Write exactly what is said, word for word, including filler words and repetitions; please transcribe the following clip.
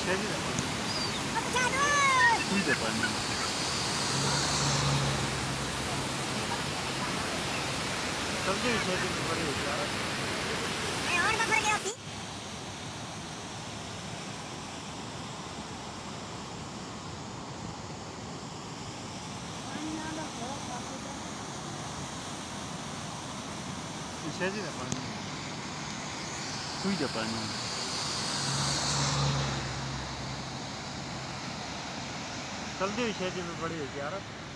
शेजी दे पानी सुई दे पानी सब्जी भी शेजी में बड़ी होती है और ना भर गया थी शेजी दे पानी सुई दे पानी जल्दी शेजी में बड़ी होती है यार